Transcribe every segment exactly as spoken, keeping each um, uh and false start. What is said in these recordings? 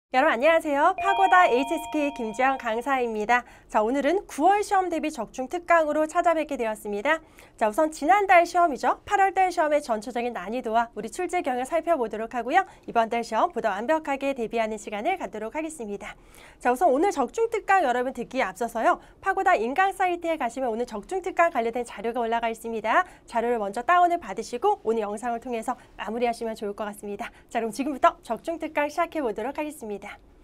여러분 안녕하세요. 파고다 에이치에스케이 김지영 강사입니다. 자, 오늘은 구월 시험 대비 적중 특강으로 찾아뵙게 되었습니다. 자, 우선 지난달 시험이죠. 팔월 달 시험의 전체적인 난이도와 우리 출제 경을 살펴보도록 하고요. 이번 달 시험 보다 완벽하게 대비하는 시간을 갖도록 하겠습니다. 자, 우선 오늘 적중 특강 여러분 듣기에 앞서서요. 파고다 인강 사이트에 가시면 오늘 적중 특강 관련된 자료가 올라가 있습니다. 자료를 먼저 다운을 받으시고 오늘 영상을 통해서 마무리하시면 좋을 것 같습니다. 자, 그럼 지금부터 적중 특강 시작해 보도록 하겠습니다.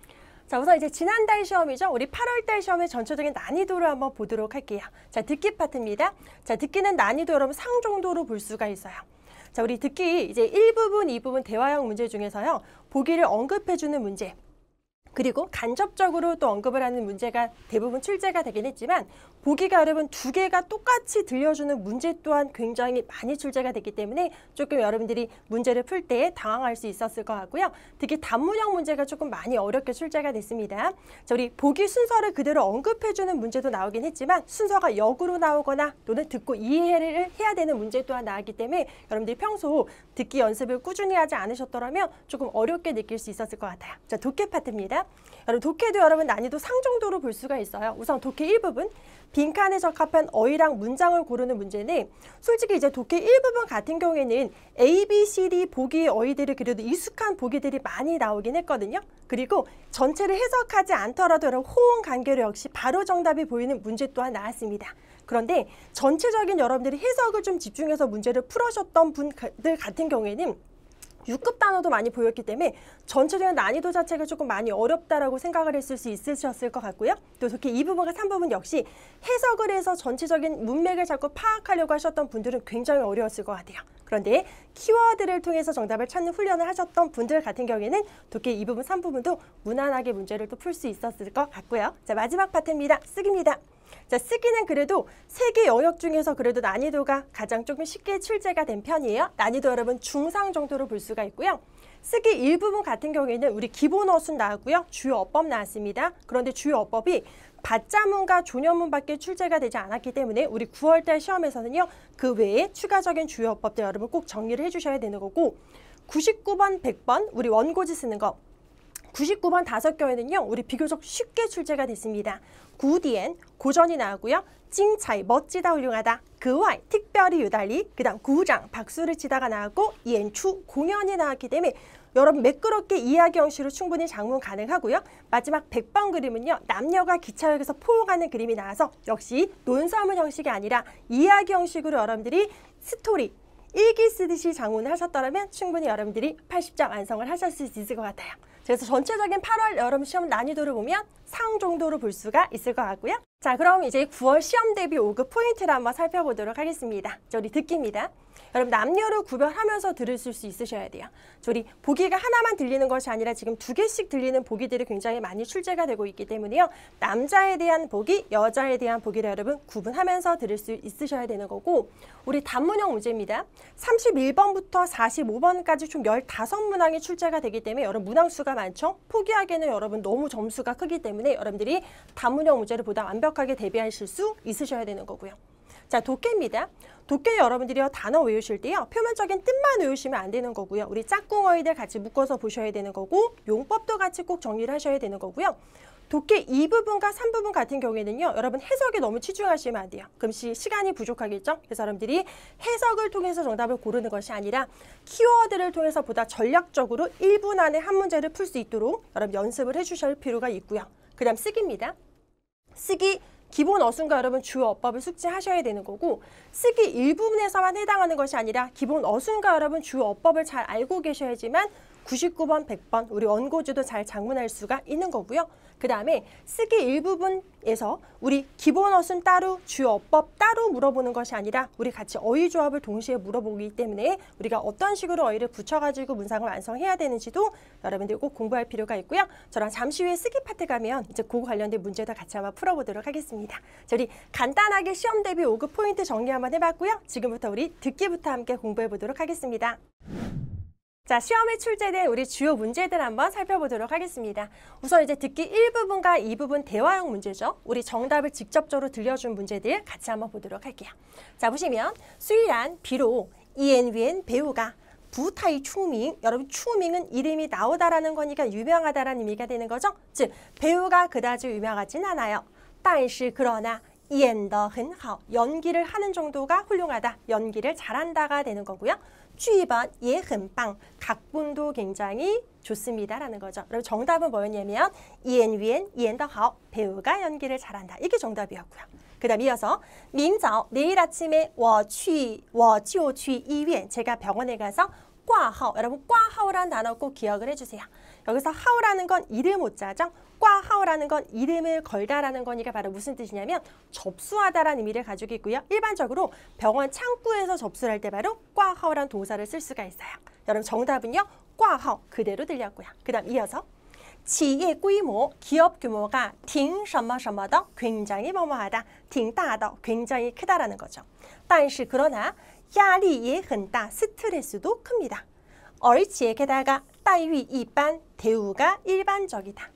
자, 우선 이제 지난달 시험이죠. 우리 팔월 달 시험의 전체적인 난이도를 한번 보도록 할게요. 자, 듣기 파트입니다. 자, 듣기는 난이도 여러분 상 정도로 볼 수가 있어요. 자, 우리 듣기 이제 일 부분, 이 부분 대화형 문제 중에서요. 보기를 언급해주는 문제, 그리고 간접적으로 또 언급을 하는 문제가 대부분 출제가 되긴 했지만 보기가 여러분 두 개가 똑같이 들려주는 문제 또한 굉장히 많이 출제가 됐기 때문에 조금 여러분들이 문제를 풀 때 당황할 수 있었을 것 같고요. 특히 단문형 문제가 조금 많이 어렵게 출제가 됐습니다. 자, 우리 보기 순서를 그대로 언급해주는 문제도 나오긴 했지만 순서가 역으로 나오거나 또는 듣고 이해를 해야 되는 문제 또한 나왔기 때문에 여러분들이 평소 듣기 연습을 꾸준히 하지 않으셨더라면 조금 어렵게 느낄 수 있었을 것 같아요. 자, 독해 파트입니다. 여러분 독해도 여러분 난이도 상 정도로 볼 수가 있어요. 우선 독해 일 부분 빈칸에 적합한 어휘랑 문장을 고르는 문제는 솔직히 이제 독해 일 부분 같은 경우에는 A, B, C, D 보기의 어휘들이 그래도 익숙한 보기들이 많이 나오긴 했거든요. 그리고 전체를 해석하지 않더라도 여러분 호응 관계로 역시 바로 정답이 보이는 문제 또한 나왔습니다. 그런데 전체적인 여러분들이 해석을 좀 집중해서 문제를 풀으셨던 분들 같은 경우에는 육 급 단어도 많이 보였기 때문에 전체적인 난이도 자체가 조금 많이 어렵다라고 생각을 했을 수 있으셨을 것 같고요. 또 특히 이 부분과 삼 부분 역시 해석을 해서 전체적인 문맥을 자꾸 파악하려고 하셨던 분들은 굉장히 어려웠을 것 같아요. 그런데 키워드를 통해서 정답을 찾는 훈련을 하셨던 분들 같은 경우에는 독해 이 부분, 삼 부분도 무난하게 문제를 또 풀 수 있었을 것 같고요. 자, 마지막 파트입니다. 쓰기입니다. 자, 쓰기는 그래도 세 개 영역 중에서 그래도 난이도가 가장 조금 쉽게 출제가 된 편이에요. 난이도 여러분 중상 정도로 볼 수가 있고요. 쓰기 일부분 같은 경우에는 우리 기본 어순 나왔고요. 주요 어법 나왔습니다. 그런데 주요 어법이 받자문과 조녀문밖에 출제가 되지 않았기 때문에 우리 구월 달 시험에서는요. 그 외에 추가적인 주요 어법들 여러분 꼭 정리를 해주셔야 되는 거고 구십구 번, 백 번 우리 원고지 쓰는 거 구십구 번 다섯 경우에는요. 우리 비교적 쉽게 출제가 됐습니다. 구 뒤엔 고전이 나오고요. 찡차이 멋지다 훌륭하다. 그와이 특별히 유달리 그 다음 구장 박수를 치다가 나왔고 연추 공연이 나왔기 때문에 여러분 매끄럽게 이야기 형식으로 충분히 작문 가능하고요. 마지막 백 번 그림은요. 남녀가 기차역에서 포옹하는 그림이 나와서 역시 논설문 형식이 아니라 이야기 형식으로 여러분들이 스토리 일기 쓰듯이 작문을 하셨더라면 충분히 여러분들이 팔십 점 완성을 하셨을 수 있을 것 같아요. 그래서 전체적인 팔월 여러분 시험 난이도를 보면 상 정도로 볼 수가 있을 것 같고요. 자, 그럼 이제 구월 시험 대비 오 급 포인트를 한번 살펴보도록 하겠습니다. 자, 우리 듣기입니다. 여러분 남녀를 구별하면서 들으실 수 있으셔야 돼요. 우리 보기가 하나만 들리는 것이 아니라 지금 두 개씩 들리는 보기들이 굉장히 많이 출제가 되고 있기 때문에요. 남자에 대한 보기, 여자에 대한 보기를 여러분 구분하면서 들을 수 있으셔야 되는 거고 우리 단문형 문제입니다. 삼십일 번부터 사십오 번까지 총 열다섯 문항이 출제가 되기 때문에 여러분 문항 수가 많죠. 포기하기에는 여러분 너무 점수가 크기 때문에 여러분들이 단문형 문제를 보다 완벽하게 대비하실 수 있으셔야 되는 거고요. 자, 독해입니다. 독해 여러분들이 단어 외우실 때요. 표면적인 뜻만 외우시면 안 되는 거고요. 우리 짝꿍 어휘들 같이 묶어서 보셔야 되는 거고 용법도 같이 꼭 정리를 하셔야 되는 거고요. 독해 이 부분과 삼 부분 같은 경우에는요. 여러분 해석에 너무 치중하시면 안 돼요. 그럼 시, 시간이 부족하겠죠? 그래서 여러분들이 해석을 통해서 정답을 고르는 것이 아니라 키워드를 통해서 보다 전략적으로 일 분 안에 한 문제를 풀 수 있도록 여러분 연습을 해주실 필요가 있고요. 그 다음 쓰기입니다. 쓰기 기본 어순과 여러분 주요 어법을 숙지하셔야 되는 거고 쓰기 일부분에서만 해당하는 것이 아니라 기본 어순과 여러분 주요 어법을 잘 알고 계셔야지만 구십구 번, 백 번 우리 원고지도 잘 작문할 수가 있는 거고요. 그 다음에 쓰기 일부분에서 우리 기본 어순 따로 주요 어법 따로 물어보는 것이 아니라 우리 같이 어휘 조합을 동시에 물어보기 때문에 우리가 어떤 식으로 어휘를 붙여가지고 문장을 완성해야 되는지도 여러분들 꼭 공부할 필요가 있고요. 저랑 잠시 후에 쓰기 파트 가면 이제 그거 관련된 문제도 같이 한번 풀어보도록 하겠습니다. 자, 우리 간단하게 시험 대비 오 급 포인트 정리 한번 해봤고요. 지금부터 우리 듣기부터 함께 공부해 보도록 하겠습니다. 자, 시험에 출제된 우리 주요 문제들 한번 살펴보도록 하겠습니다. 우선 이제 듣기 일 부분과 이 부분 대화형 문제죠. 우리 정답을 직접적으로 들려준 문제들 같이 한번 보도록 할게요. 자, 보시면 수일한 비록 이엔위엔 배우가 부타이 추밍. 여러분 추밍은 이름이 나오다라는 거니까 유명하다라는 의미가 되는 거죠. 즉 배우가 그다지 유명하진 않아요. 但是 그러나 演得很好. 연기를 하는 정도가 훌륭하다. 연기를 잘한다가 되는 거고요. 剧本也很棒. 각본도 굉장히 좋습니다라는 거죠. 그럼 정답은 뭐였냐면 演员演得好. 배우가 연기를 잘한다. 이게 정답이었고요. 그 다음 이어서 明早 내일 아침에 我去我就去医院. 제가 병원에 가서 挂号. 여러분 挂号라는 단어 꼭 기억을 해주세요. 여기서 하오라는 건 이름 오자죠. 挂号라는 건 이름을 걸다라는 거니까 바로 무슨 뜻이냐면 접수하다라는 의미를 가지고 있고요. 일반적으로 병원 창구에서 접수를 할 때 바로 挂号라는 동사를 쓸 수가 있어요. 여러분 정답은요. 挂号 그대로 들렸고요. 그 다음 이어서 企业规模 기업 규모가 挺什么什么的 굉장히 뭐뭐하다. 挺大的 굉장히 크다라는 거죠. 但是 그러나 压力也很大 스트레스도 큽니다. 而且 게다가 待遇一般 대우가 일반적이다.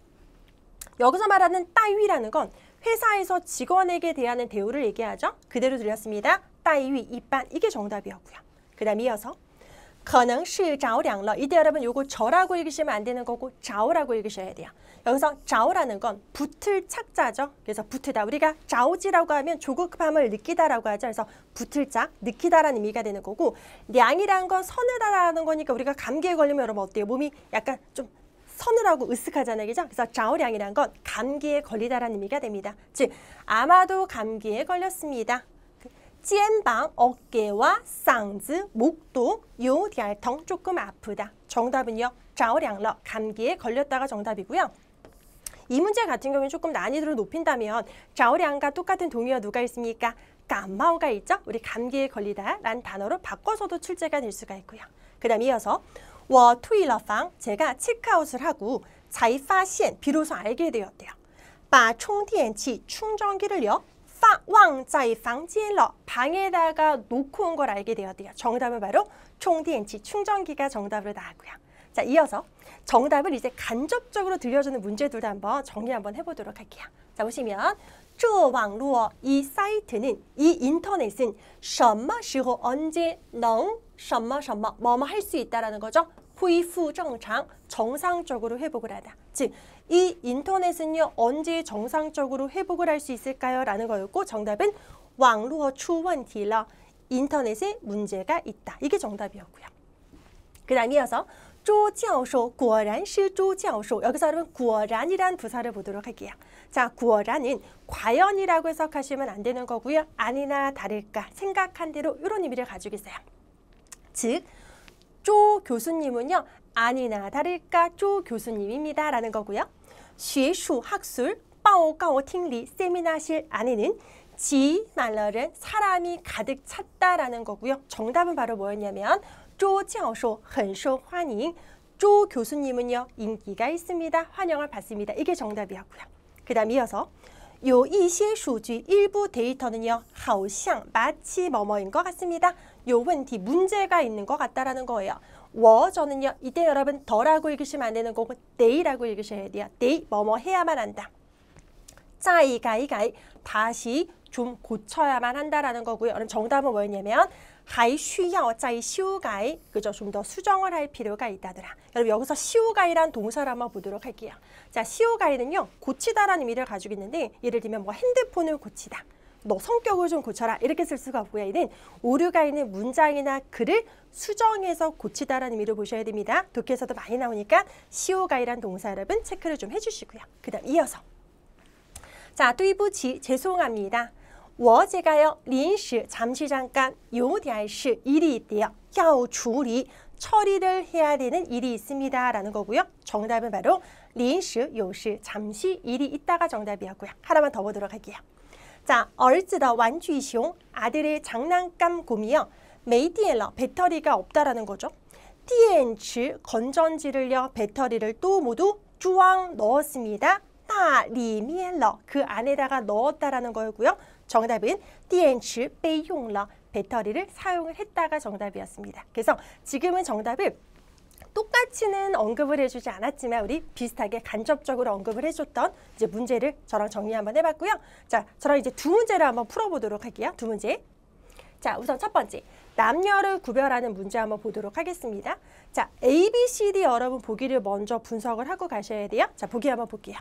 여기서 말하는 待遇라는 건 회사에서 직원에게 대하는 대우를 얘기하죠. 그대로 들렸습니다. 待遇一般 이게 정답이었고요. 그 다음 이어서 可能是着凉了. 이때 여러분 요거 저라고 읽으시면 안 되는 거고 자오라고 읽으셔야 돼요. 여기서 자오라는 건 붙을 착자죠. 그래서 붙으다. 우리가 자오지라고 하면 조급함을 느끼다라고 하죠. 그래서 붙을 짝, 느끼다라는 의미가 되는 거고 량이라는 건 서늘하다라는 거니까 우리가 감기에 걸리면 여러분 어때요? 몸이 약간 좀 서늘하고 으쓱하잖아요. 그죠? 그래서 자오량이라는 건 감기에 걸리다라는 의미가 됩니다. 즉 아마도 감기에 걸렸습니다. 肩膀, 어깨와 嗓子, 목도, 有点疼, 조금 아프다. 정답은요. 着凉了, 감기에 걸렸다가 정답이고요. 이 문제 같은 경우는 조금 난이도를 높인다면 着凉과 똑같은 동의어 누가 있습니까? 感冒가 있죠? 우리 감기에 걸리다 라는 단어로 바꿔서도 출제가 될 수가 있고요. 그 다음 이어서 我退了房, 제가 체크아웃을 하고 才发现, 비로소 알게 되었대요. 把充电器, 충전기를요. 忘在房间了. 방에다가 놓고 온 걸 알게 되었대요. 정답은 바로 充电器, 충전기가 정답으로 나왔고요. 자, 이어서 정답을 이제 간접적으로 들려주는 문제들도 한번 정리 한번 해보도록 할게요. 자, 보시면 这网络, 이 사이트는, 이 인터넷은 什么时候 언제 能什么什么뭐뭐 할 수 있다라는 거죠. 恢复正常, 정상적으로 회복을 하다. 즉, 이 인터넷은요 언제 정상적으로 회복을 할 수 있을까요? 라는 거였고 정답은 网络出问题了. 인터넷에 문제가 있다. 이게 정답이었고요. 그 다음 이어서 朱教授果然是朱教授. 여기서 여러분 果然이란 부사를 보도록 할게요. 자, 果然은 과연이라고 해석하시면 안 되는 거고요. 아니나 다를까, 생각한 대로 이런 의미를 가지고 있어요. 즉, 조 교수님은요. 아니나 다를까 조 교수님입니다. 라는 거고요. 学术 학술, 报告听力 세미나실 안에는 挤满了人 사람이 가득 찼다라는 거고요. 정답은 바로 뭐였냐면 周教授很受欢迎. 조 교수님은요. 인기가 있습니다. 환영을 받습니다. 이게 정답이었고요. 그 다음 이어서 有一些数据 일부 데이터는요. 好像 마치 뭐뭐인 것 같습니다. 요问题 문제가 있는 것 같다라는 거예요. 我 저는요. 이때 여러분 더라고 읽으시면 안 되는 거고 데이라고 읽으셔야 돼요. 데이 뭐뭐 해야만 한다. 再改改 다시 좀 고쳐야만 한다라는 거고요. 그럼 정답은 뭐였냐면 还需要再修改. 그죠? 좀 더 수정을 할 필요가 있다더라. 여러분 여기서 修改란 동사를 한번 보도록 할게요. 자, 修改는요. 고치다라는 의미를 가지고 있는데 예를 들면 뭐 핸드폰을 고치다. 너 성격을 좀 고쳐라. 이렇게 쓸 수가 없고요. 이는 오류가 있는 문장이나 글을 수정해서 고치다라는 의미로 보셔야 됩니다. 독해에서도 많이 나오니까 修改란 동사 여러분 체크를 좀 해주시고요. 그 다음 이어서 자, 对不起 죄송합니다. 我 제가요 临时 잠시 잠깐 有点事 일이 있대요. 要处理 처리를 해야 되는 일이 있습니다. 라는 거고요. 정답은 바로 临时有事 잠시 일이 있다가 정답이었고요. 하나만 더 보도록 할게요. 자, 儿子的玩具熊 아들의 장난감 곰이요. 没电了 배터리가 없다라는 거죠. 电池 건전지를요. 배터리를 또 모두 쭈앙 넣었습니다. 那里面了 그 안에다가 넣었다라는 거였고요. 정답은 电池被用了 배터리를 사용을 했다가 정답이었습니다. 그래서 지금은 정답을 똑같이는 언급을 해주지 않았지만 우리 비슷하게 간접적으로 언급을 해줬던 이제 문제를 저랑 정리 한번 해봤고요. 자, 저랑 이제 두 문제를 한번 풀어보도록 할게요. 두 문제. 자, 우선 첫 번째, 남녀를 구별하는 문제 한번 보도록 하겠습니다. 자, A, B, C, D 여러분 보기를 먼저 분석을 하고 가셔야 돼요. 자, 보기 한번 볼게요.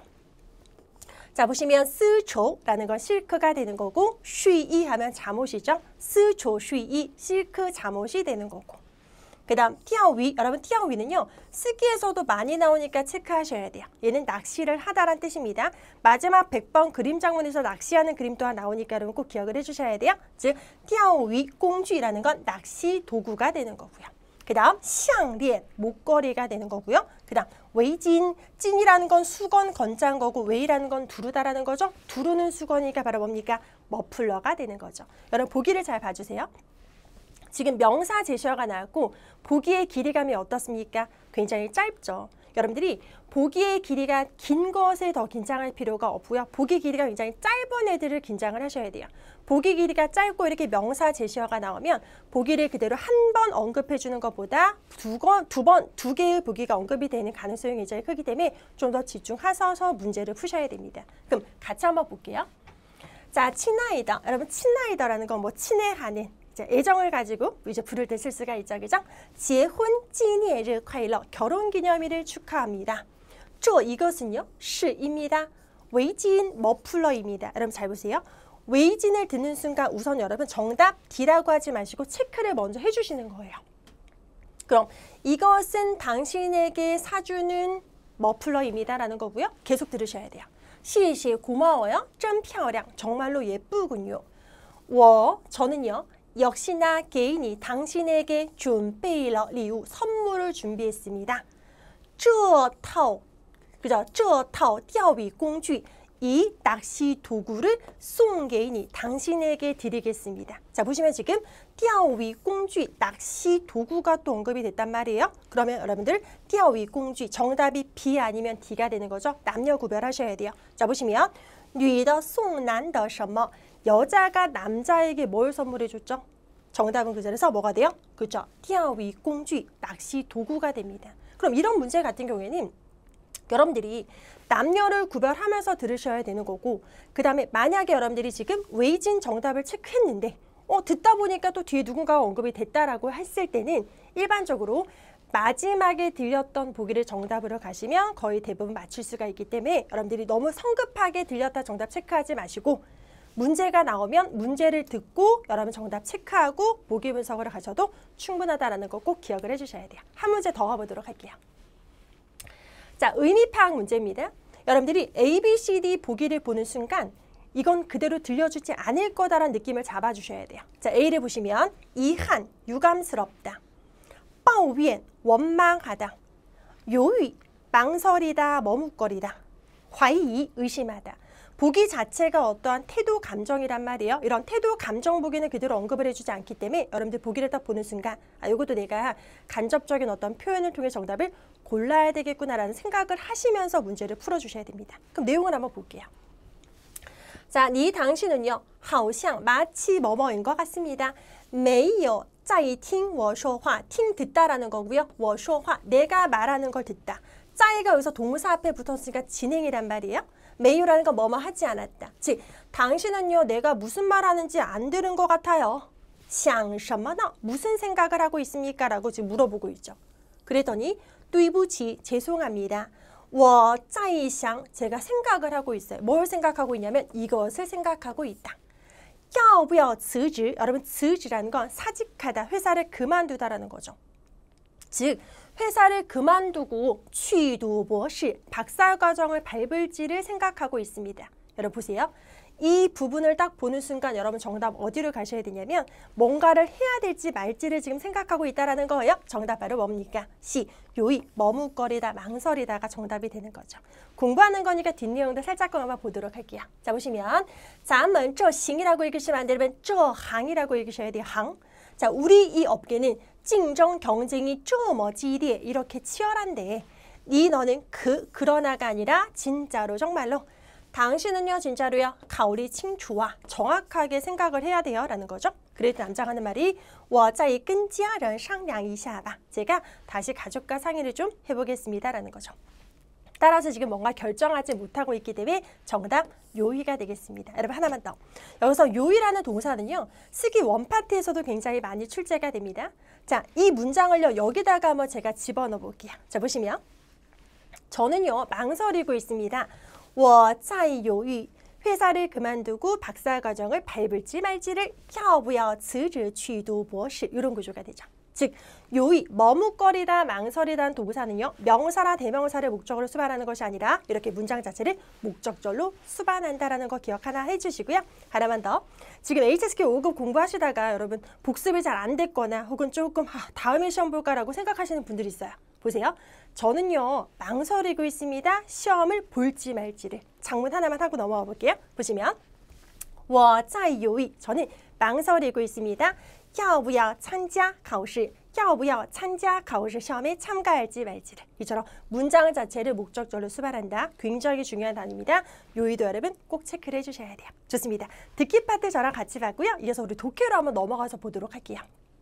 자, 보시면 스초라는 건 실크가 되는 거고 쉬이 하면 잠옷이죠. 스초, 쉬이, 실크 잠옷이 되는 거고. 그 다음 티아위, 여러분 티아위는요. 쓰기에서도 많이 나오니까 체크하셔야 돼요. 얘는 낚시를 하다란 뜻입니다. 마지막 백 번 그림 장문에서 낚시하는 그림 또한 나오니까 여러분 꼭 기억을 해주셔야 돼요. 즉 티아위 공주라는 건 낚시 도구가 되는 거고요. 그 다음 샹리엔, 목걸이가 되는 거고요. 그 다음 웨이진, 찐이라는 건 수건, 건자인 거고 웨이라는 건 두르다라는 거죠. 두르는 수건이니까 바로 뭡니까? 머플러가 되는 거죠. 여러분 보기를 잘 봐주세요. 지금 명사 제시어가 나왔고 보기의 길이감이 어떻습니까? 굉장히 짧죠. 여러분들이 보기의 길이가 긴 것에 더 긴장할 필요가 없고요. 보기 길이가 굉장히 짧은 애들을 긴장을 하셔야 돼요. 보기 길이가 짧고 이렇게 명사 제시어가 나오면 보기를 그대로 한 번 언급해 주는 것보다 두 번, 두 번, 두 개의 보기가 언급이 되는 가능성이 굉장히 크기 때문에 좀 더 집중하셔서 문제를 푸셔야 됩니다. 그럼 같이 한번 볼게요. 자, 친아이다. 여러분 친아이다라는 건 뭐 친애하는 애정을 가지고 이제 부를 때 쓸 수가 있죠. 그죠? 재혼纪念日 快乐, 결혼기념일을 축하합니다. 这 이것은요. 시입니다. 웨이진 머플러입니다. 여러분 잘 보세요. 웨이진을 듣는 순간 우선 여러분 정답 D라고 하지 마시고 체크를 먼저 해주시는 거예요. 그럼 이것은 당신에게 사주는 머플러입니다. 라는 거고요. 계속 들으셔야 돼요. 시시 고마워요. 真漂亮. 정말로 예쁘군요. 我 저는요. 역시나 개인이 당신에게 준비러 리우 선물을 준비했습니다. 这套 그죠? 这套钓鱼工具 이 낚시 도구를 송 개인이 당신에게 드리겠습니다. 자, 보시면 지금 钓鱼工具 낚시 도구가 또 언급이 됐단 말이에요. 그러면 여러분들 钓鱼工具 정답이 B 아니면 D가 되는 거죠. 남녀 구별하셔야 돼요. 자, 보시면 女的送男的什么 여자가 남자에게 뭘 선물해 줬죠? 정답은 그 자리에서 뭐가 돼요? 그렇죠. 钓鱼工具 낚시 도구가 됩니다. 그럼 이런 문제 같은 경우에는 여러분들이 남녀를 구별하면서 들으셔야 되는 거고 그 다음에 만약에 여러분들이 지금 웨이진 정답을 체크했는데 어, 듣다 보니까 또 뒤에 누군가가 언급이 됐다라고 했을 때는 일반적으로 마지막에 들렸던 보기를 정답으로 가시면 거의 대부분 맞출 수가 있기 때문에 여러분들이 너무 성급하게 들렸다 정답 체크하지 마시고 문제가 나오면 문제를 듣고 여러분 정답 체크하고 보기 분석을 가셔도 충분하다는 거 꼭 기억을 해주셔야 돼요. 한 문제 더 가보도록 할게요. 자, 의미 파악 문제입니다. 여러분들이 A, B, C, D 보기를 보는 순간 이건 그대로 들려주지 않을 거다라는 느낌을 잡아주셔야 돼요. 자, A를 보시면 이한, 유감스럽다. 抱怨, 원망하다. 요의, 망설이다, 머뭇거리다. 怀疑, 의심하다. 보기 자체가 어떠한 태도 감정이란 말이에요. 이런 태도 감정 보기는 그대로 언급을 해주지 않기 때문에 여러분들 보기를 딱 보는 순간 아, 이것도 내가 간접적인 어떤 표현을 통해 정답을 골라야 되겠구나라는 생각을 하시면서 문제를 풀어주셔야 됩니다. 그럼 내용을 한번 볼게요. 자, 니 당신은요. 好像 마치 뭐뭐인 것 같습니다. 没有在听我说话. 听 듣다라는 거고요. 我说话 내가 말하는 걸 듣다. 在가 여기서 동사 앞에 붙었으니까 진행이란 말이에요. 메이유라는 건 뭐뭐 하지 않았다. 즉, 당신은요, 내가 무슨 말 하는지 안 들은 것 같아요. 想什么呢? 무슨 생각을 하고 있습니까? 라고 지금 물어보고 있죠. 그랬더니, 对不起, 죄송합니다. 我在想, 제가 생각을 하고 있어요. 뭘 생각하고 있냐면 이것을 생각하고 있다. 要不要辞职? 여러분, 辞职라는 건 사직하다, 회사를 그만두다라는 거죠. 즉, 회사를 그만두고 취두博士, 박사과정을 밟을지를 생각하고 있습니다. 여러분 보세요. 이 부분을 딱 보는 순간 여러분 정답 어디로 가셔야 되냐면 뭔가를 해야 될지 말지를 지금 생각하고 있다는 거예요. 정답 바로 뭡니까? 시, 요의, 머뭇거리다, 망설이다가 정답이 되는 거죠. 공부하는 거니까 뒷내용도 살짝 한번 보도록 할게요. 자, 보시면 咱们这行이라고 읽으시면 안 되면 这行이라고 읽으셔야 돼요. 항. 자, 우리 이 업계는竞争 경쟁이 这么激烈 이렇게 치열한데 니 너는 그 그러나가 아니라 진짜로 정말로 당신은요 진짜로요 가오리 칭추와 정확하게 생각을 해야 돼요 라는 거죠. 그래도 남자가 하는 말이 我再跟家人商量一下吧. 제가 다시 가족과 상의를 좀 해보겠습니다 라는 거죠. 따라서 지금 뭔가 결정하지 못하고 있기 때문에 정답 요이가 되겠습니다. 여러분 하나만 더. 여기서 요이라는 동사는요. 쓰기 원파트에서도 굉장히 많이 출제가 됩니다. 자, 이 문장을요. 여기다가 한번 제가 집어넣어 볼게요. 자, 보시면 저는요. 망설이고 있습니다. 我在犹豫 회사를 그만두고 박사과정을 밟을지 말지를 要不要辞职去读博士 이런 구조가 되죠. 즉, 요의, 머뭇거리다, 망설이다는 동사는요. 명사나 대명사를 목적으로 수반하는 것이 아니라 이렇게 문장 자체를 목적절로 수반한다라는 거 기억 하나 해주시고요. 하나만 더. 지금 에이치에스케이 오 급 공부하시다가 여러분 복습이 잘 안 됐거나 혹은 조금 아, 다음에 시험 볼까라고 생각하시는 분들이 있어요. 보세요. 저는요. 망설이고 있습니다. 시험을 볼지 말지를. 장문 하나만 하고 넘어가 볼게요. 보시면 我在犹豫 저는 망설이고 있습니다. 要不要参加考试要不要参加考试 시험에 참가할지 말지를. 이처럼 문장 자체를 목적절로 수반한다. 굉장히 중요한 단어입니다. 요의도 여러분 꼭 체크를 해주셔야 돼요. 좋습니다. 듣기 파트 저랑 같이 봤고요. 이어서 우리 독해로 한번 넘어가서 보도록 할게요.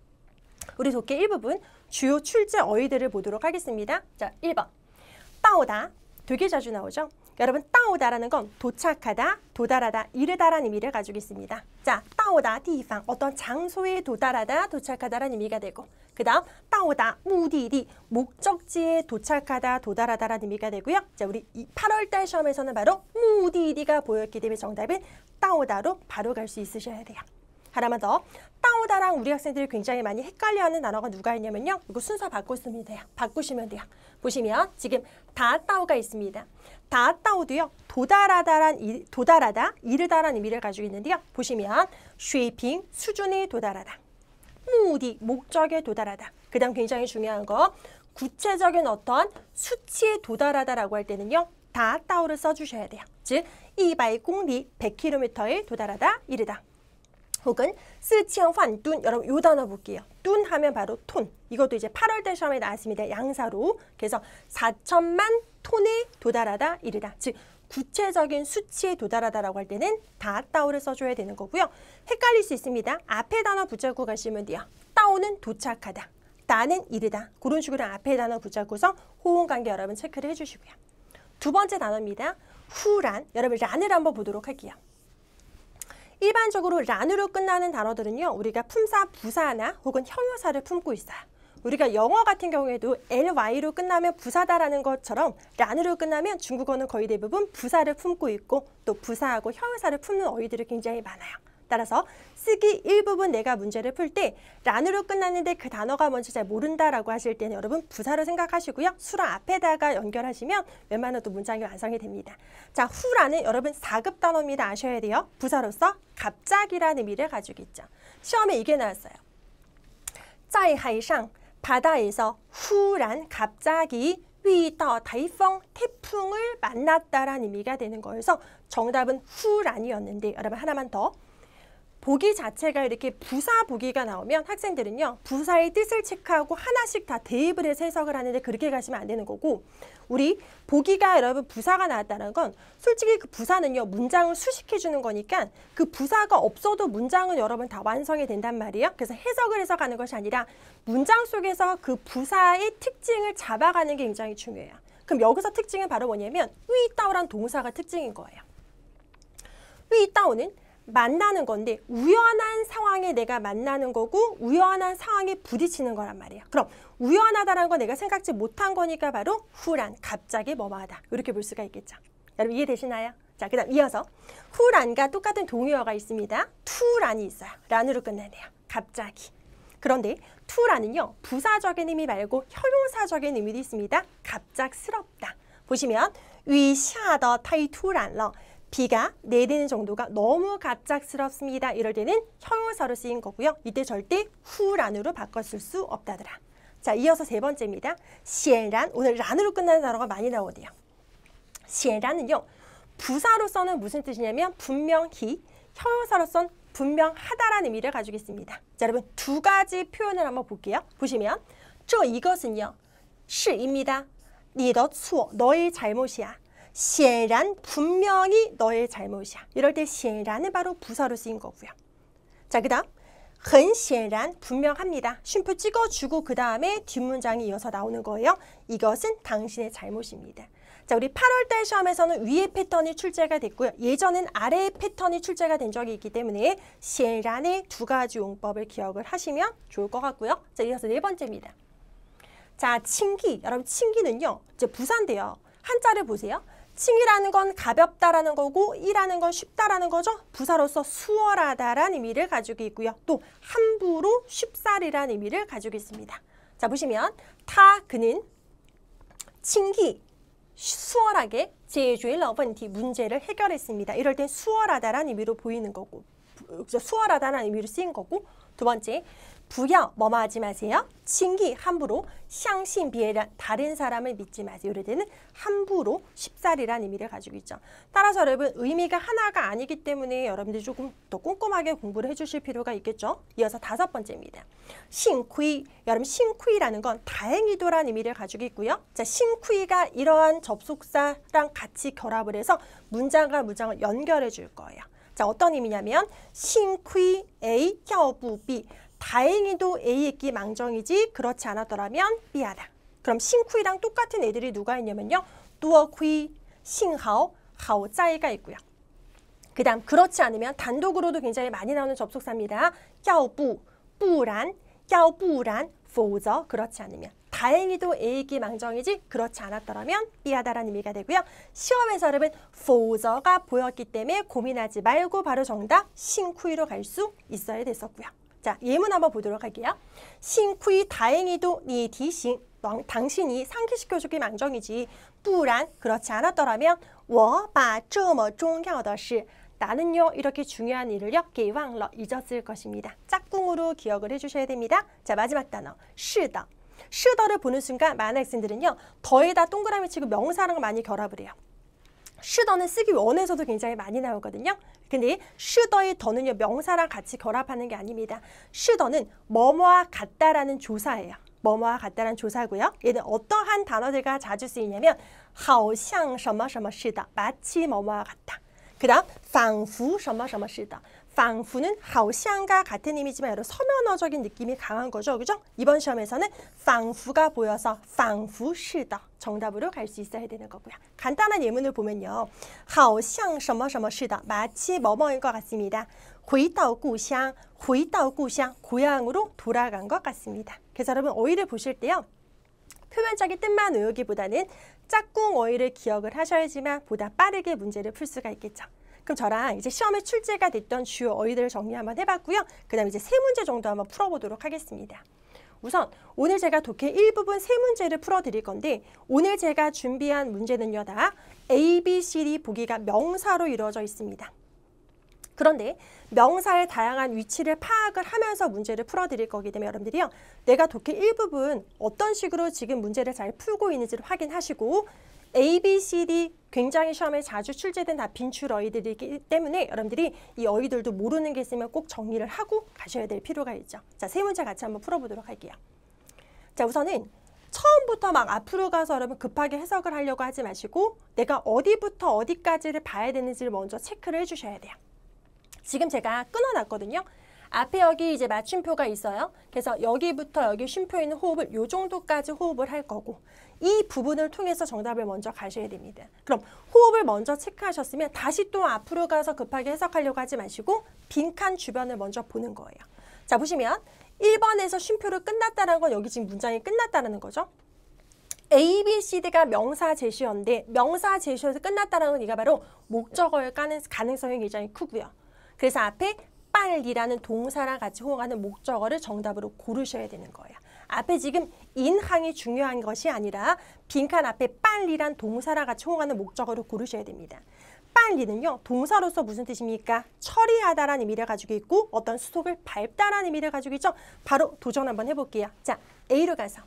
우리 독해 일부분 주요 출제 어휘들을 보도록 하겠습니다. 자, 일 번 따오다. 되게 자주 나오죠. 여러분 따오다라는 건 도착하다, 도달하다, 이르다라는 의미를 가지고 있습니다. 자, 따오다, 디팡 어떤 장소에 도달하다, 도착하다라는 의미가 되고 그 다음 따오다, 무디디 목적지에 도착하다, 도달하다라는 의미가 되고요. 자, 우리 팔월 달 시험에서는 바로 무디디가 보였기 때문에 정답은 따오다로 바로 갈 수 있으셔야 돼요. 하나만 더. 따오다랑 우리 학생들이 굉장히 많이 헷갈려하는 단어가 누가 있냐면요. 이거 순서 바꾸시면 돼요. 바꾸시면 돼요. 보시면 지금 다 따오가 있습니다. 다 따오도요. 도달하다란 이, 도달하다, 이르다란 의미를 가지고 있는데요. 보시면 쉐이핑 수준에 도달하다. 무디 목적에 도달하다. 그 다음 굉장히 중요한 거 구체적인 어떤 수치에 도달하다라고 할 때는요. 다 따오를 써주셔야 돼요. 즉 이백 공리 백 킬로미터에 도달하다, 이르다. 혹은 쓰치언환 뚠 여러분 요 단어 볼게요. 뚠 하면 바로 톤. 이것도 이제 팔월 달 시험에 나왔습니다. 양사로. 그래서 사천만 톤에 도달하다, 이르다. 즉 구체적인 수치에 도달하다라고 할 때는 다 따오를 써줘야 되는 거고요. 헷갈릴 수 있습니다. 앞에 단어 붙잡고 가시면 돼요. 따오는 도착하다, 따는 이르다. 그런 식으로 앞에 단어 붙잡고서 호응관계 여러분 체크를 해주시고요. 두 번째 단어입니다. 후란. 여러분 란을 한번 보도록 할게요. 일반적으로 란으로 끝나는 단어들은요. 우리가 품사, 부사나 혹은 형용사를 품고 있어요. 우리가 영어 같은 경우에도 엘와이로 끝나면 부사다라는 것처럼 란으로 끝나면 중국어는 거의 대부분 부사를 품고 있고 또 부사하고 형용사를 품는 어휘들이 굉장히 많아요. 따라서 쓰기 일부분 내가 문제를 풀 때 란으로 끝났는데 그 단어가 뭔지 잘 모른다라고 하실 때는 여러분 부사로 생각하시고요. 수라 앞에다가 연결하시면 웬만한 또 문장이 완성이 됩니다. 자, 후라는 여러분 사 급 단어입니다. 아셔야 돼요. 부사로서 갑자기라는 의미를 가지고 있죠. 시험에 이게 나왔어요. 在海上 바다에서 후란 갑자기 遇到台风 태풍을 만났다라는 의미가 되는 거여서 정답은 후란이었는데 여러분 하나만 더. 보기 자체가 이렇게 부사 보기가 나오면 학생들은요. 부사의 뜻을 체크하고 하나씩 다 대입을 해서 해석을 하는데 그렇게 가시면 안 되는 거고 우리 보기가 여러분 부사가 나왔다는 건 솔직히 그 부사는요. 문장을 수식해 주는 거니까 그 부사가 없어도 문장은 여러분 다 완성이 된단 말이에요. 그래서 해석을 해서 가는 것이 아니라 문장 속에서 그 부사의 특징을 잡아가는 게 굉장히 중요해요. 그럼 여기서 특징은 바로 뭐냐면 위따오란 동사가 특징인 거예요. 위따오는 만나는 건데 우연한 상황에 내가 만나는 거고 우연한 상황에 부딪히는 거란 말이에요. 그럼 우연하다는 건 내가 생각지 못한 거니까 바로 후란, 갑자기 뭐뭐하다. 이렇게 볼 수가 있겠죠. 여러분 이해되시나요? 자, 그 다음 이어서 후란과 똑같은 동의어가 있습니다. 투란이 있어요. 란으로 끝나네요. 갑자기. 그런데 투란은요. 부사적인 의미 말고 형용사적인 의미도 있습니다. 갑작스럽다. 보시면 위샤더 타이 투란러 비가 내리는 정도가 너무 갑작스럽습니다. 이럴 때는 형용사로 쓰인 거고요. 이때 절대 후란으로 바꿨을 수 없다더라. 자, 이어서 세 번째입니다. 시엔란. 오늘 란으로 끝나는 단어가 많이 나오네요. 시엔란은요. 부사로서는 무슨 뜻이냐면 분명히, 형용사로서는 분명하다라는 의미를 가지고 있습니다. 자, 여러분 두 가지 표현을 한번 볼게요. 보시면 저 이것은요. 시입니다. 你的错, 너의 잘못이야. 显然 분명히 너의 잘못이야. 이럴 때显然은 바로 부사로 쓰인 거고요. 자, 그 다음 很显然 분명합니다. 쉼표 찍어주고 그 다음에 뒷문장이 이어서 나오는 거예요. 이것은 당신의 잘못입니다. 자, 우리 팔월 달 시험에서는 위의 패턴이 출제가 됐고요. 예전엔 아래의 패턴이 출제가 된 적이 있기 때문에显然의 두 가지 용법을 기억을 하시면 좋을 것 같고요. 자, 이어서 네 번째입니다. 자, 칭기. 여러분, 칭기는요. 이제 부사인데요. 한자를 보세요. 칭이라는 건 가볍다라는 거고 이라는 건 쉽다라는 거죠. 부사로서 수월하다라는 의미를 가지고 있고요. 또 함부로 쉽사리라는 의미를 가지고 있습니다. 자, 보시면 타, 그는 칭기, 수월하게 제주의問題, 문제를 해결했습니다. 이럴 땐 수월하다라는 의미로 보이는 거고, 수월하다라는 의미로 쓰인 거고, 두 번째, 不要 뭐뭐 하지 마세요. 칭기, 함부로, 相信别人 다른 사람을 믿지 마세요. 이럴 때는 함부로 쉽사리라는 의미를 가지고 있죠. 따라서 여러분 의미가 하나가 아니기 때문에 여러분들이 조금 더 꼼꼼하게 공부를 해주실 필요가 있겠죠. 이어서 다섯 번째입니다. 싱쿠이. 여러분 싱쿠이라는 건 다행히도라는 의미를 가지고 있고요. 자, 싱쿠이가 이러한 접속사랑 같이 결합을 해서 문장과 문장을 연결해 줄 거예요. 자, 어떤 의미냐면 싱쿠이 A, 要不 B. 다행히도 A의 기 망정이지 그렇지 않았더라면 B하다. 그럼 싱쿠이랑 똑같은 애들이 누가 있냐면요. 두어쿠이, 싱하오, 하오짜이가 있고요. 그 다음 그렇지 않으면 단독으로도 굉장히 많이 나오는 접속사입니다. 要不, 不然, 要不然, 否则, 그렇지 않으면. 다행히도 A의 기 망정이지 그렇지 않았더라면 B하다라는 의미가 되고요. 시험에서 여러분 否则가 보였기 때문에 고민하지 말고 바로 정답 싱쿠이로 갈 수 있어야 됐었고요. 자, 예문 한번 보도록 할게요. 싱쿠이 다행히도 니提醒, 당신이 상기시켜주기 망정이지. 不然, 그렇지 않았더라면 我把这么重要的事, 나는요 이렇게 중요한 일을요 给忘了, 잊었을 것입니다. 짝꿍으로 기억을 해주셔야 됩니다. 자, 마지막 단어 是的. 是的를 보는 순간 많은 학생들은요 더에다 동그라미 치고 명사랑 많이 결합을 해요. 是的는 쓰기 원에서도 굉장히 많이 나오거든요. 근데 是的의 더는요 명사랑 같이 결합하는 게 아닙니다. 是的는 뭐뭐와 같다라는 조사예요. 뭐뭐와 같다라는 조사고요. 얘는 어떠한 단어들과 자주 쓰이냐면 好像什么什么是的, 마치 뭐뭐와 같다. 그 다음 仿佛什么什么是的. 仿佛는 好像과 같은 의미지만 여러 서면어적인 느낌이 강한 거죠. 그죠? 이번 시험에서는 仿佛가 보여서 仿佛是的 정답으로 갈 수 있어야 되는 거고요. 간단한 예문을 보면요. 好像什么什么是的, 마치 뭐뭐인 것 같습니다. 回到故乡, 回到故乡, 고향으로 돌아간 것 같습니다. 그래서 여러분 어휘를 보실 때요. 표면적인 뜻만 외우기보다는 짝꿍 어휘를 기억을 하셔야지만 보다 빠르게 문제를 풀 수가 있겠죠. 그럼 저랑 이제 시험에 출제가 됐던 주요 어휘들을 정리 한번 해봤고요. 그 다음에 이제 세 문제 정도 한번 풀어보도록 하겠습니다. 우선 오늘 제가 독해 일부분 세 문제를 풀어드릴 건데 오늘 제가 준비한 문제는요 다 A, B, C, D 보기가 명사로 이루어져 있습니다. 그런데 명사의 다양한 위치를 파악을 하면서 문제를 풀어드릴 거기 때문에 여러분들이요. 내가 독해 일부분 어떤 식으로 지금 문제를 잘 풀고 있는지를 확인하시고 A, B, C, D 굉장히 시험에 자주 출제된 다 빈출 어휘들이기 때문에 여러분들이 이 어휘들도 모르는 게 있으면 꼭 정리를 하고 가셔야 될 필요가 있죠. 자, 세 문제 같이 한번 풀어보도록 할게요. 자, 우선은 처음부터 막 앞으로 가서 여러분 급하게 해석을 하려고 하지 마시고 내가 어디부터 어디까지를 봐야 되는지를 먼저 체크를 해주셔야 돼요. 지금 제가 끊어놨거든요. 앞에 여기 이제 맞춤표가 있어요. 그래서 여기부터 여기 쉼표 있는 호흡을 요 정도까지 호흡을 할 거고 이 부분을 통해서 정답을 먼저 가셔야 됩니다. 그럼 호흡을 먼저 체크하셨으면 다시 또 앞으로 가서 급하게 해석하려고 하지 마시고 빈칸 주변을 먼저 보는 거예요. 자, 보시면 일 번에서 쉼표를 끝났다는 건 여기 지금 문장이 끝났다는 거죠. A, B, C, D가 명사 제시어인데 명사 제시어에서 끝났다는 건 이가 바로 목적어일 가능성이 굉장히 크고요. 그래서 앞에 빨리라는 동사랑 같이 호응하는 목적어를 정답으로 고르셔야 되는 거예요. 앞에 지금 인항이 중요한 것이 아니라 빈칸 앞에 빨리란 동사랑 같이 호응하는 목적어를 고르셔야 됩니다. 빨리는요. 동사로서 무슨 뜻입니까? 처리하다라는 의미를 가지고 있고 어떤 수속을 밟다라는 의미를 가지고 있죠. 바로 도전 한번 해볼게요. 자, A로 가서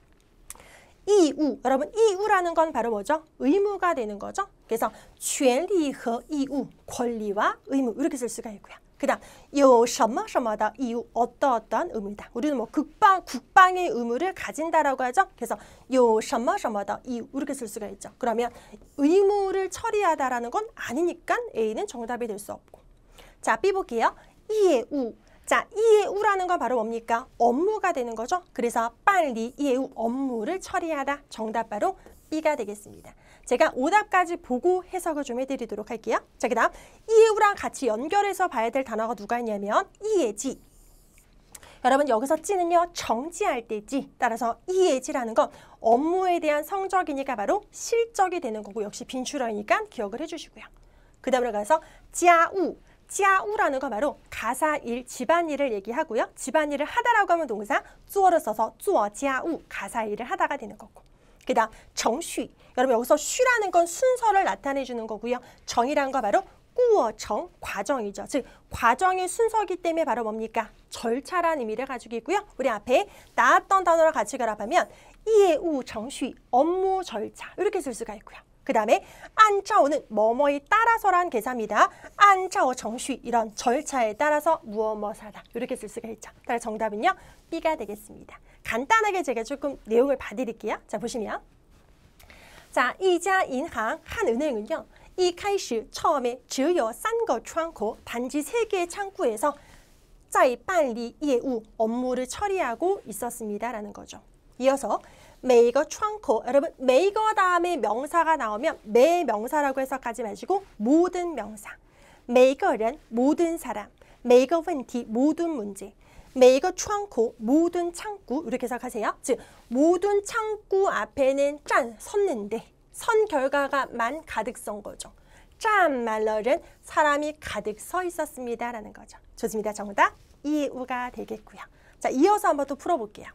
이우, 여러분 이우라는 건 바로 뭐죠? 의무가 되는 거죠. 그래서 权利和义务, 권리와 의무 이렇게 쓸 수가 있고요. 그 다음 有什么什么的义务, 어떠어떠한 의무이다. 우리는 뭐 국방, 국방의 의무를 가진다라고 하죠. 그래서 有什么什么的义务 이렇게 쓸 수가 있죠. 그러면 의무를 처리하다라는 건 아니니까 A는 정답이 될 수 없고. 자, B 볼게요. 이해우. 자, 이해우라는 건 바로 뭡니까? 업무가 되는 거죠. 그래서 빨리 이해우 업무를 처리하다. 정답 바로 B가 되겠습니다. 제가 오답까지 보고 해석을 좀 해드리도록 할게요. 자, 그 다음 이에우랑 같이 연결해서 봐야 될 단어가 누가 있냐면 이에지. 여러분 여기서 찌는요 정지할 때 찌. 따라서 이에지라는 건 업무에 대한 성적이니까 바로 실적이 되는 거고 역시 빈출어이니까 기억을 해주시고요. 그 다음으로 가서 지아우. 지아우라는 건 바로 가사일, 집안일을 얘기하고요. 집안일을 하다라고 하면 동사 쭈어를 써서 쭈어 지아우 가사일을 하다가 되는 거고. 그 다음 정쉬. 여러분 여기서 쉬라는 건 순서를 나타내 주는 거고요. 정이라는 건 바로 꾸어정, 과정이죠. 즉 과정의 순서이기 때문에 바로 뭡니까? 절차라는 의미를 가지고 있고요. 우리 앞에 나왔던 단어랑 같이 결합하면 이에우 정쉬, 업무 절차 이렇게 쓸 수가 있고요. 그 다음에 안짜오는 뭐뭐에 따라서란 계산입니다. 안짜오 정쉬 이런 절차에 따라서 무엇 무엇하다 이렇게 쓸 수가 있죠. 따라서 정답은요 B가 되겠습니다. 간단하게 제가 조금 내용을 봐드릴게요. 자 보시면 자 이자 인항 한 은행은요 이开始 처음에 只有三个窗口 단지 세 개의 창구에서 在办理业务 업무를 처리하고 있었습니다라는 거죠. 이어서 每个窗口 여러분 每个 다음에 명사가 나오면 매 명사라고 해석하지 마시고 모든 명사 每个人 모든 사람 每个问题 모든 문제 每个窗口 모든 창구 이렇게 해석하세요. 즉 모든 창구 앞에는 짠 섰는데 선 결과가 만 가득 선 거죠. 짠 말러는 사람이 가득 서 있었습니다라는 거죠. 좋습니다. 정답 이우가 되겠고요. 자, 이어서 한번 또 풀어볼게요.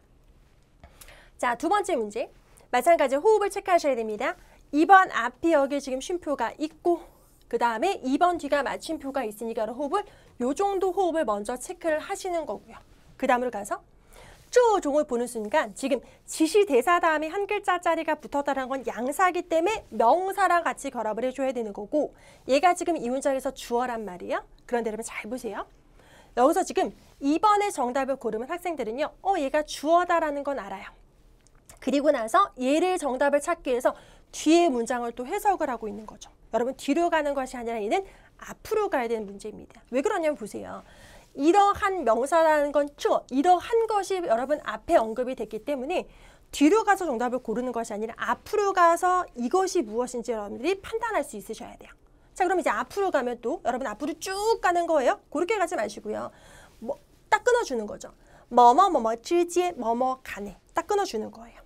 자, 두 번째 문제. 마찬가지 호흡을 체크하셔야 됩니다. 이 번 앞이 여기 지금 쉼표가 있고 그 다음에 이 번 뒤가 마침표가 있으니까 호흡을 요 정도 호흡을 먼저 체크를 하시는 거고요. 그 다음으로 가서 쪼종을 보는 순간 지금 지시대사 다음에 한 글자짜리가 붙었다는 건 양사기 때문에 명사랑 같이 결합을 해줘야 되는 거고 얘가 지금 이 문장에서 주어란 말이에요. 그런데 여러분 잘 보세요. 여기서 지금 이 번의 정답을 고르면 학생들은요. 어 얘가 주어다라는 건 알아요. 그리고 나서 얘를 정답을 찾기 위해서 뒤에 문장을 또 해석을 하고 있는 거죠. 여러분 뒤로 가는 것이 아니라 얘는 앞으로 가야 되는 문제입니다. 왜 그러냐면 보세요. 이러한 명사라는 건 쭈, 이러한 것이 여러분 앞에 언급이 됐기 때문에 뒤로 가서 정답을 고르는 것이 아니라 앞으로 가서 이것이 무엇인지 여러분들이 판단할 수 있으셔야 돼요. 자, 그럼 이제 앞으로 가면 또 여러분 앞으로 쭉 가는 거예요. 그렇게 가지 마시고요. 뭐, 딱 끊어주는 거죠. 뭐뭐 뭐뭐 쯔지에 뭐뭐 간에 딱 끊어주는 거예요.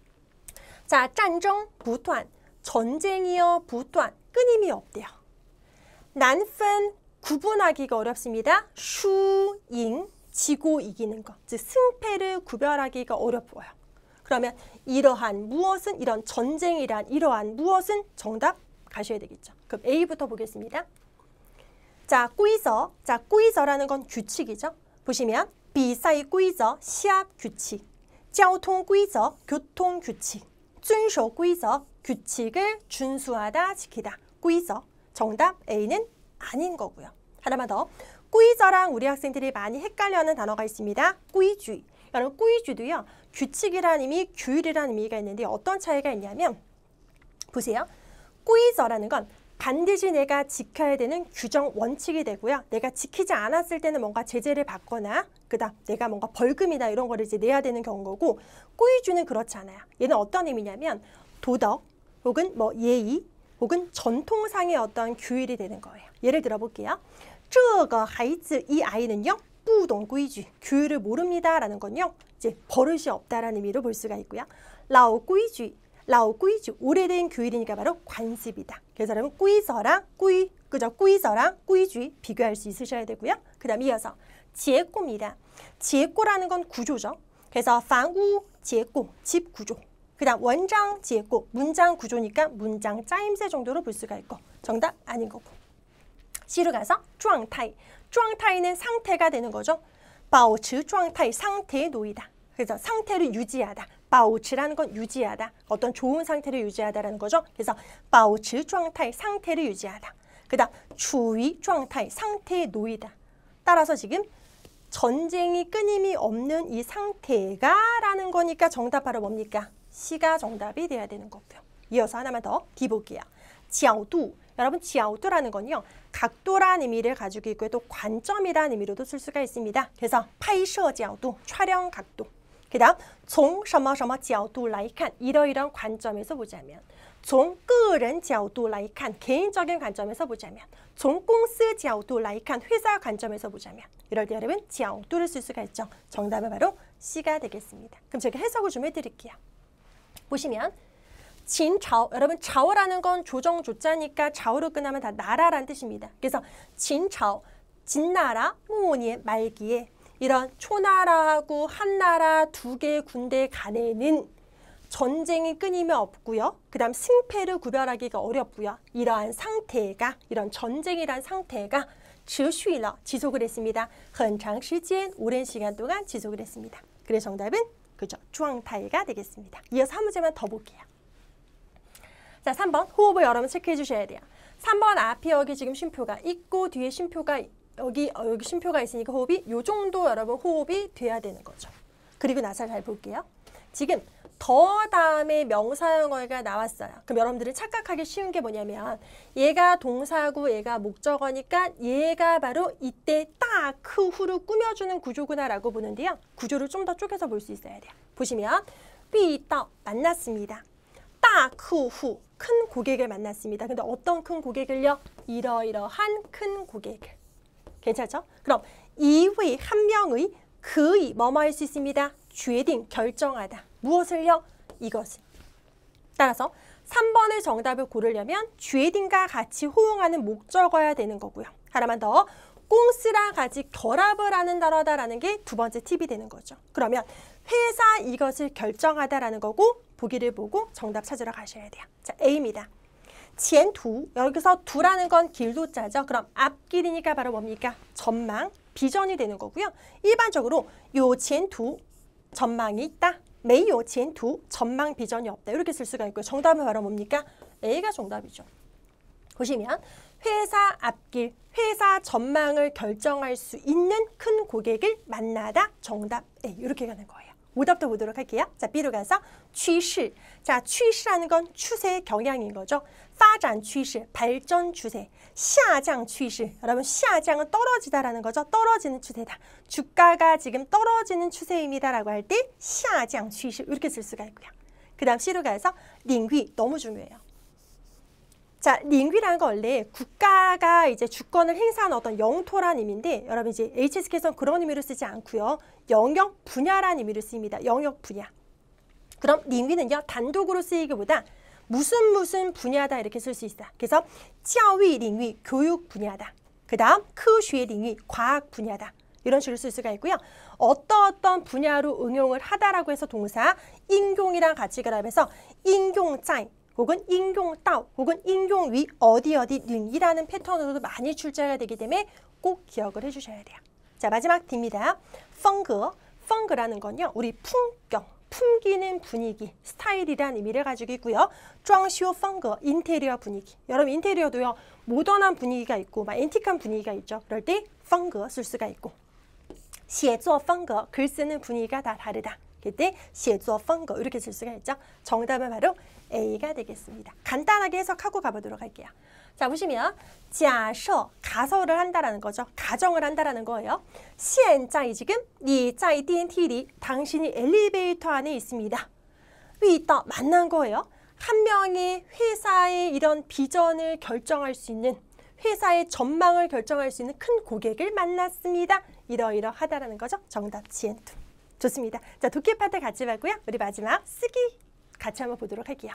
자, 짠정 부团, 전쟁이요 부团, 끊임이 없대요. 난phân 구분하기가 어렵습니다. 슈, 잉, 지고 이기는 것, 즉 승패를 구별하기가 어려워요. 그러면 이러한 무엇은 이런 전쟁이란 이러한 무엇은 정답 가셔야 되겠죠. 그럼 A부터 보겠습니다. 자, 꾸이서, 자 꾸이서라는 건 규칙이죠. 보시면 비사이 꾸이서 시합 규칙, 交通规则 교통 규칙, 遵守规则 규칙을 준수하다 지키다. 꾸이서 정답 A는 아닌 거고요. 하나만 더. 꾸이저랑 우리 학생들이 많이 헷갈려하는 단어가 있습니다. 꾸이쥐. 여러분 꾸이쥐도요. 규칙이라는 의미, 규율이라는 의미가 있는데 어떤 차이가 있냐면 보세요. 꾸이저라는 건 반드시 내가 지켜야 되는 규정 원칙이 되고요. 내가 지키지 않았을 때는 뭔가 제재를 받거나 그다음 내가 뭔가 벌금이나 이런 거를 이제 내야 되는 경우고 꾸이쥐는 그렇지 않아요. 얘는 어떤 의미냐면 도덕 혹은 뭐 예의 혹은 전통상의 어떤 규율이 되는 거예요. 예를 들어볼게요. 这个孩子, 이 아이는요. 不懂规矩, 규율을 모릅니다라는 건요. 이제 버릇이 없다라는 의미로 볼 수가 있고요. 老规矩, 老规矩, 오래된 규율이니까 바로 관습이다. 그래서 여러분 꾸이서랑 꾸이, 그죠? 꾸이서랑 꾸이쥐 비교할 수 있으셔야 되고요. 그 다음 이어서 지혜꼬입니다. 지혜꼬라는 건 구조죠. 그래서 방우 지혜꼬, 집 구조. 그 다음 원장 지혜꼬, 문장 구조니까 문장 짜임새 정도로 볼 수가 있고 정답 아닌 거고. C로 가서 状态, 状态는 상태가 되는 거죠. 保持状态, 상태에 놓이다. 그래서 상태를 유지하다. 保持라는 건 유지하다. 어떤 좋은 상태를 유지하다라는 거죠. 그래서 保持状态, 상태를 유지하다. 그 다음 处于状态, 상태에 놓이다. 따라서 지금 전쟁이 끊임이 없는 이 상태가 라는 거니까 정답 바로 뭡니까? C가 정답이 돼야 되는 거고요. 이어서 하나만 더 D 볼게요. 角度. 여러분 角度라는 건요. 각도라는 의미를 가지고 있고요. 또 관점이라는 의미로도 쓸 수가 있습니다. 그래서 拍摄角度, 촬영 각도. 그 다음 从什么什么角度来看 이러이러한 관점에서 보자면 从个人角度来看 개인적인 관점에서 보자면 从公司角度来看 회사 관점에서 보자면 이럴 때 여러분 角度를 쓸 수가 있죠. 정답은 바로 C가 되겠습니다. 그럼 제가 해석을 좀 해드릴게요. 보시면 진차오, 여러분 차오라는 건 조정 조자니까 차오로 끝나면 다 나라란 뜻입니다. 그래서 진차오, 진나라, 무오니의 말기에 이런 초나라하고 한나라 두 개의 군대 간에는 전쟁이 끊이면 없고요. 그 다음 승패를 구별하기가 어렵고요. 이러한 상태가, 이런 전쟁이란 상태가 持续了, 지속을 했습니다. 很长时间, 오랜 시간 동안 지속을 했습니다. 그래서 정답은 그죠, 주황타이가 되겠습니다. 이어서 한 문제만 더 볼게요. 자, 삼 번 호흡을 여러분 체크해 주셔야 돼요. 삼 번 앞에 여기 지금 쉼표가 있고 뒤에 쉼표가 여기 어, 여기 쉼표가 있으니까 호흡이 요 정도 여러분 호흡이 돼야 되는 거죠. 그리고 나서 잘 볼게요. 지금 더 다음에 명사형어가 나왔어요. 그럼 여러분들은 착각하기 쉬운 게 뭐냐면 얘가 동사고 얘가 목적어니까 얘가 바로 이때 딱 그 후를 꾸며주는 구조구나라고 보는데요. 구조를 좀 더 쪼개서 볼 수 있어야 돼요. 보시면 삐떡 만났습니다. 딱 그 후 큰 고객을 만났습니다. 근데 어떤 큰 고객을요? 이러이러한 큰 고객을. 괜찮죠? 그럼 이의 한 명의 그의 뭐뭐 할 수 있습니다. 决定 결정하다. 무엇을요? 이것을. 따라서 삼 번의 정답을 고르려면 决定과 같이 호응하는 목적어야 되는 거고요. 하나만 더. 꽁스랑 같이 결합을 하는 단어다라는 게 두 번째 팁이 되는 거죠. 그러면 회사 이것을 결정하다라는 거고 보기를 보고 정답 찾으러 가셔야 돼요. 자, A입니다. 前途, 여기서 두라는 건 길도자죠. 그럼 앞길이니까 바로 뭡니까? 전망, 비전이 되는 거고요. 일반적으로 요前途, 전망이 있다. 没有前途, 전망, 비전이 없다. 이렇게 쓸 수가 있고요. 정답은 바로 뭡니까? A가 정답이죠. 보시면 회사 앞길, 회사 전망을 결정할 수 있는 큰 고객을 만나다. 정답 A. 이렇게 가는 거예요. 오답도 보도록 할게요. 자, B로 가서 취시. 자, 취시라는 건 추세, 경향인 거죠. 发展趋势, 발전 추세. 下降趋势, 여러분 下降은 떨어지다라는 거죠. 떨어지는 추세다. 주가가 지금 떨어지는 추세입니다라고 할 때 下降趋势 이렇게 쓸 수가 있고요. 그 다음 C로 가서 领域, 너무 중요해요. 자, 링귀라는 건 원래 국가가 이제 주권을 행사하는 어떤 영토라는 의미인데 여러분 이제 에이치에스케이에서는 그런 의미로 쓰지 않고요. 영역 분야라는 의미로 쓰입니다. 영역 분야. 그럼 링귀는요. 단독으로 쓰이기보다 무슨 무슨 분야다 이렇게 쓸 수 있어요. 그래서 教育领域, 교육 분야다. 그 다음 科学领域, 과학 분야다. 이런 식으로 쓸 수가 있고요. 어떤 어떤 분야로 응용을 하다라고 해서 동사 인용이랑 같이 결합해서 인용在 혹은 인용到 혹은 인용 위 어디 어디 링이라는 패턴으로도 많이 출제가 되기 때문에 꼭 기억을 해주셔야 돼요. 자, 마지막 D입니다. 风格, 风格라는 건요. 우리 품격, 풍기는 분위기, 스타일이라는 의미를 가지고 있고요. 装修风格, 인테리어 분위기. 여러분 인테리어도요. 모던한 분위기가 있고 막 앤틱한 분위기가 있죠. 그럴 때 风格 쓸 수가 있고 写作风格, 글 쓰는 분위기가 다 다르다. 그때 写作风格 이렇게 쓸 수가 있죠. 정답은 바로 A가 되겠습니다. 간단하게 해석하고 가보도록 할게요. 자, 보시면 假设, 가설을 한다라는 거죠. 가정을 한다라는 거예요. 现在 지금 你在电梯里, 당신이 엘리베이터 안에 있습니다. 遇到, 만난 거예요. 한 명의 회사의 이런 비전을 결정할 수 있는, 회사의 전망을 결정할 수 있는 큰 고객을 만났습니다. 이러이러하다라는 거죠. 정답 지엔투. 좋습니다. 자, 독해 파트 같이 봤고요. 우리 마지막 쓰기 같이 한번 보도록 할게요.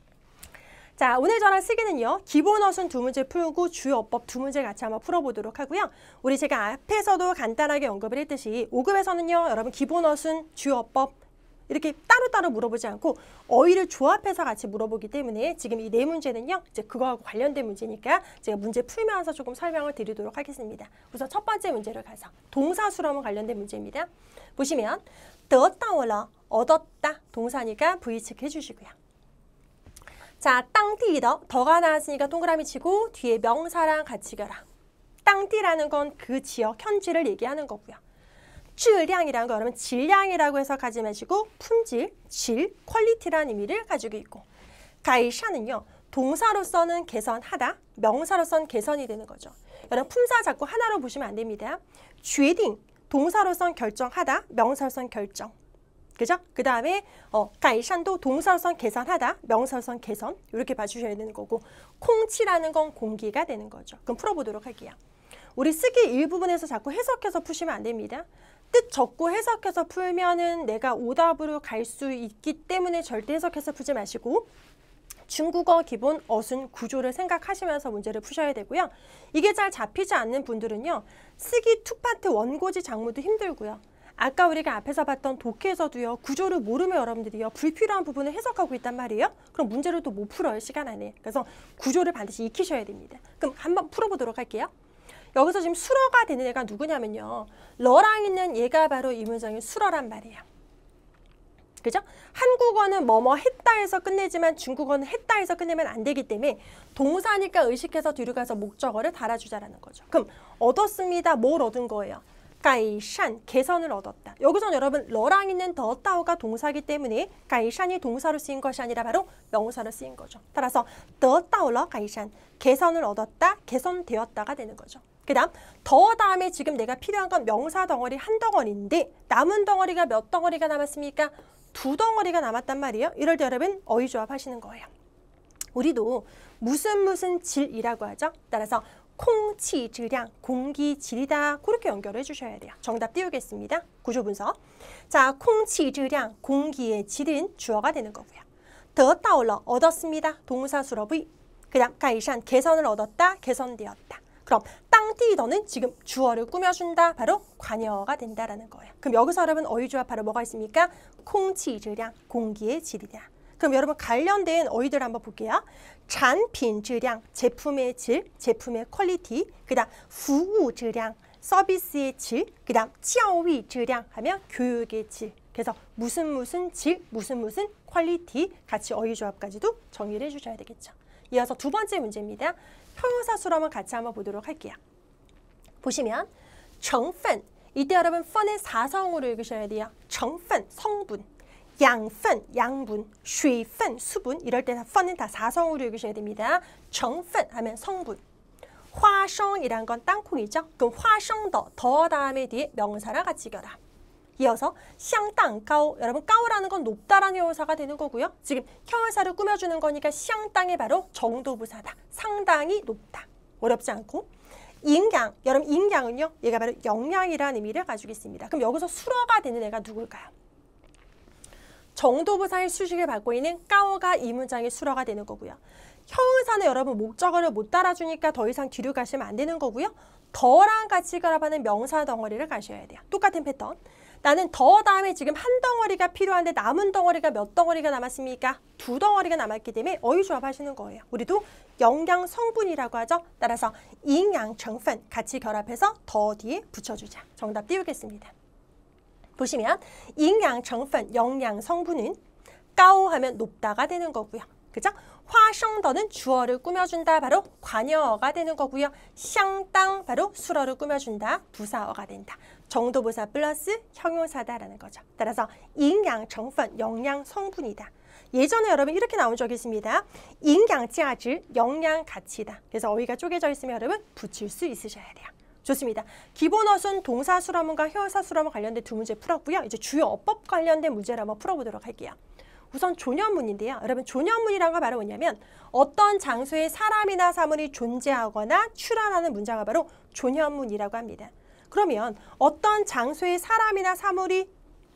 자, 오늘 저랑 쓰기는요. 기본어순 두 문제 풀고 주어법 두 문제 같이 한번 풀어보도록 하고요. 우리 제가 앞에서도 간단하게 언급을 했듯이 오 급에서는요. 여러분 기본어순, 주어법 이렇게 따로따로 물어보지 않고 어휘를 조합해서 같이 물어보기 때문에 지금 이 네 문제는요. 이제 그거하고 관련된 문제니까 제가 문제 풀면서 조금 설명을 드리도록 하겠습니다. 우선 첫 번째 문제를 가서 동사 수렴과 관련된 문제입니다. 보시면 得到了, 얻었다. 동사니까 V 체크해 주시고요. 자, 当地的, 더가 나왔으니까 동그라미 치고 뒤에 명사랑 같이 결합. 当地라는 건 그 지역, 현지를 얘기하는 거고요. 质量이라는 거 여러분 질량이라고 해석하지 마시고 품질, 질, 퀄리티라는 의미를 가지고 있고 改善은요. 동사로서는 개선하다, 명사로서는 개선이 되는 거죠. 여러분 품사 자꾸 하나로 보시면 안 됩니다. 决定, 동사로서는 결정하다, 명사로서는 결정. 그죠? 그 다음에 어, 가이샨도 동사로선 개선하다, 명사로선 개선 이렇게 봐주셔야 되는 거고 콩치라는 건 공기가 되는 거죠. 그럼 풀어보도록 할게요. 우리 쓰기 일부분에서 자꾸 해석해서 푸시면 안 됩니다. 뜻 적고 해석해서 풀면은 내가 오답으로 갈 수 있기 때문에 절대 해석해서 풀지 마시고 중국어 기본 어순 구조를 생각하시면서 문제를 푸셔야 되고요. 이게 잘 잡히지 않는 분들은요. 쓰기 이 파트 원고지 작문도 힘들고요. 아까 우리가 앞에서 봤던 독해에서도요. 구조를 모르면 여러분들이요. 불필요한 부분을 해석하고 있단 말이에요. 그럼 문제를 또 못 풀어요. 시간 안에. 그래서 구조를 반드시 익히셔야 됩니다. 그럼 한번 풀어보도록 할게요. 여기서 지금 수러가 되는 애가 누구냐면요. 러랑 있는 얘가 바로 이 문장의 수러란 말이에요. 그죠? 한국어는 뭐뭐 했다에서 끝내지만 중국어는 했다에서 끝내면 안 되기 때문에 동사니까 의식해서 뒤로 가서 목적어를 달아주자라는 거죠. 그럼 얻었습니다. 뭘 얻은 거예요? 가이샨, 개선을 얻었다. 여기서는 여러분 러랑 있는 더 따오가 동사이기 때문에 가이샨이 동사로 쓰인 것이 아니라 바로 명사로 쓰인 거죠. 따라서 더 따오러 가이샨, 개선을 얻었다, 개선되었다가 되는 거죠. 그 다음 더 다음에 지금 내가 필요한 건 명사 덩어리 한 덩어리인데 남은 덩어리가 몇 덩어리가 남았습니까? 두 덩어리가 남았단 말이에요. 이럴 때 여러분 어휘조합 하시는 거예요. 우리도 무슨 무슨 질이라고 하죠. 따라서 콩치 질량, 공기 질이다. 그렇게 연결해 주셔야 돼요. 정답 띄우겠습니다. 구조 분석. 자, 콩치 질량, 공기의 질은 주어가 되는 거고요. 더 따올러, 얻었습니다. 동사 수럽의. 그 다음 가이샨, 개선을 얻었다, 개선되었다. 그럼 땅띠더는 지금 주어를 꾸며준다. 바로 관여가 된다라는 거예요. 그럼 여기서 여러분 어휘조합 바로 뭐가 있습니까? 콩치 질량, 공기의 질이다. 그럼 여러분 관련된 어휘들 한번 볼게요.产品质量, 제품의 질, 제품의 퀄리티. 그 다음服务质量, 서비스의 질. 그 다음 教育质量 하면 교육의 질. 그래서 무슨 무슨 질, 무슨 무슨 퀄리티 같이 어휘조합까지도 정리를 해주셔야 되겠죠. 이어서 두 번째 문제입니다. 형용사 수렴을 같이 한번 보도록 할게요. 보시면 成分, 이때 여러분 펀의 사성으로 읽으셔야 돼요. 成分, 성분. 양분, 양분, 水分, 수분. 이럴 때 펀은 다 사성으로 읽으셔야 됩니다. 成分 하면 성분. 花生이란 건 땅콩이죠. 그럼 花生더, 더 다음에 뒤에 명사랑 같이 결합. 이어서 相当高, 여러분 까오라는 건 높다라는 형용사가 되는 거고요. 지금 형용사를 꾸며주는 거니까 相当이 바로 정도부사다. 상당히 높다. 어렵지 않고.营养, 여러분营養은요. 얘가 바로 영양이라는 의미를 가지고 있습니다. 그럼 여기서 수러가 되는 애가 누굴까요? 정도부사의 수식을 받고 있는 까오가 이 문장의 수러가 되는 거고요. 형용사는 여러분 목적어를 못 따라주니까 더 이상 뒤로 가시면 안 되는 거고요. 더랑 같이 결합하는 명사 덩어리를 가셔야 돼요. 똑같은 패턴. 나는 더 다음에 지금 한 덩어리가 필요한데 남은 덩어리가 몇 덩어리가 남았습니까? 두 덩어리가 남았기 때문에 어휘조합 하시는 거예요. 우리도 영양 성분이라고 하죠. 따라서营养成分 같이 결합해서 더 뒤에 붙여주자. 정답 띄우겠습니다. 보시면 营养成分, 영양 성분은 까오 하면 높다가 되는 거고요. 그죠? 花生더는 주어를 꾸며준다. 바로 관여어가 되는 거고요. 相当 바로 수어를 꾸며준다. 부사어가 된다. 정도부사 플러스 형용사다라는 거죠. 따라서 营养成分, 영양 성분이다. 예전에 여러분 이렇게 나온 적이 있습니다. 营养价值, 영양 가치다. 그래서 어휘가 쪼개져 있으면 여러분 붙일 수 있으셔야 돼요. 좋습니다. 기본 어순 동사 수러문과 형용사 수러문 관련된 두 문제 풀었고요. 이제 주요 어법 관련된 문제를 한번 풀어보도록 할게요. 우선 존연문인데요. 여러분 존연문이란 건 바로 뭐냐면 어떤 장소에 사람이나 사물이 존재하거나 출현하는 문장을 바로 존연문이라고 합니다. 그러면 어떤 장소에 사람이나 사물이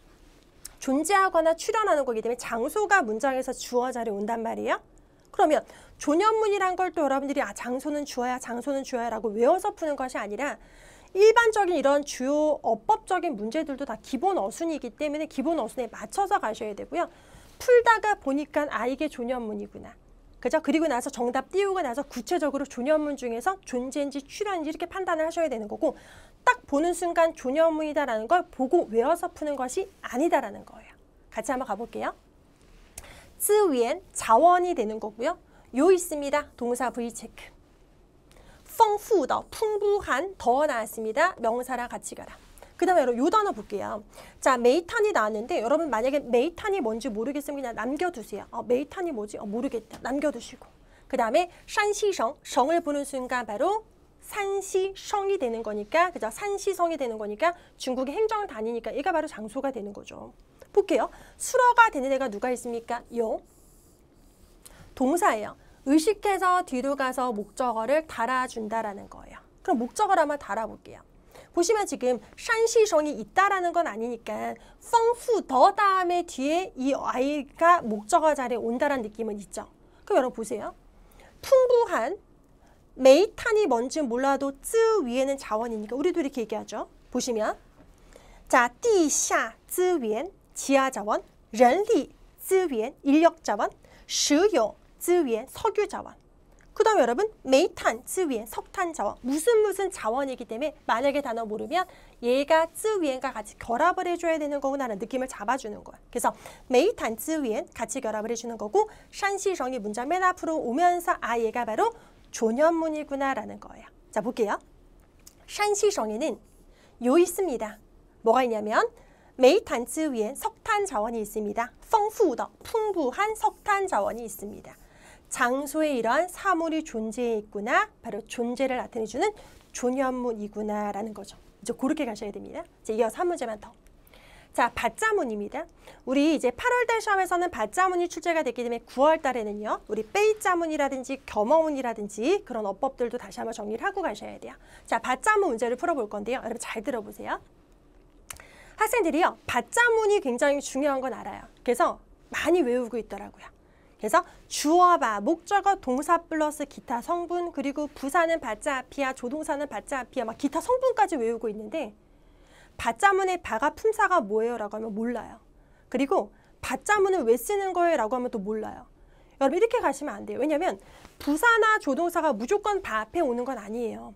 존재하거나 출현하는 거기 때문에 장소가 문장에서 주어 자리에 온단 말이에요. 그러면 존연문이란 걸 또 여러분들이 아 장소는 주어야 장소는 주어야 라고 외워서 푸는 것이 아니라 일반적인 이런 주요 어법적인 문제들도 다 기본 어순이기 때문에 기본 어순에 맞춰서 가셔야 되고요. 풀다가 보니까 아 이게 존연문이구나. 그죠? 그리고 나서 정답 띄우고 나서 구체적으로 존연문 중에서 존재인지 출현인지 이렇게 판단을 하셔야 되는 거고 딱 보는 순간 존연문이다라는 걸 보고 외워서 푸는 것이 아니다라는 거예요. 같이 한번 가볼게요. 资源, 자원이 되는 거고요. 요 있습니다. 동사 V 체크. 丰富的, 풍부한, 더 나왔습니다. 명사랑 같이 가라. 그 다음에 여러분 요 단어 볼게요. 자, 메이탄이 나왔는데 여러분 만약에 메이탄이 뭔지 모르겠으면 그냥 남겨두세요. 어, 메이탄이 뭐지? 어, 모르겠다. 남겨두시고. 그 다음에 산시성, 성을 보는 순간 바로 산시성이 되는 거니까, 그죠? 산시성이 되는 거니까 중국의 행정을 다니니까 얘가 바로 장소가 되는 거죠. 볼게요. 수러가 되는 애가 누가 있습니까? 요. 동사예요. 의식해서 뒤로 가서 목적어를 달아준다라는 거예요. 그럼 목적어를 한번 달아볼게요. 보시면 지금 샨시성이 있다라는 건 아니니까 펑후 더 다음에 뒤에 이 아이가 목적어 자리에 온다라는 느낌은 있죠. 그럼 여러분 보세요. 풍부한 메이탄이 뭔지 몰라도 쯔 위에는 자원이니까 우리도 이렇게 얘기하죠. 보시면 자, 地下资源 지하 자원, 人力资源 인력 자원, 石油资源 석유 자원. 그 다음에 여러분 메이탄资源 석탄 자원. 무슨 무슨 자원이기 때문에 만약에 단어 모르면 얘가 资源과 같이 결합을 해줘야 되는 거구나라는 느낌을 잡아주는 거야. 그래서 메이탄 资源 같이 결합을 해주는 거고 샨시성이 문자 맨 앞으로 오면서 아 얘가 바로 조년문이구나라는 거예요. 자 볼게요. 샨시성에는 요 있습니다. 뭐가 있냐면 메이탄 资源 석탄 자원이 있습니다. 丰富的 풍부한 석탄 자원이 있습니다. 장소에 이러한 사물이 존재해 있구나. 바로 존재를 나타내주는 조년문이구나라는 거죠. 이제 그렇게 가셔야 됩니다. 이제 이어서 한 문제만 더. 자, 받자문입니다. 우리 이제 팔월달 시험에서는 받자문이 출제가 됐기 때문에 구월 달에는요. 우리 빼이자문이라든지 겸어문이라든지 그런 어법들도 다시 한번 정리를 하고 가셔야 돼요. 자, 받자문 문제를 풀어볼 건데요. 여러분 잘 들어보세요. 학생들이요. 받자문이 굉장히 중요한 건 알아요. 그래서 많이 외우고 있더라고요. 그래서 주어봐, 목적어, 동사 플러스 기타 성분, 그리고 부사는 받자 앞이야, 조동사는 받자 앞이야, 막 기타 성분까지 외우고 있는데 받자문의 바가 품사가 뭐예요? 라고 하면 몰라요. 그리고 받자문을 왜 쓰는 거예요? 라고 하면 또 몰라요. 여러분 이렇게 가시면 안 돼요. 왜냐면 부사나 조동사가 무조건 바 앞에 오는 건 아니에요.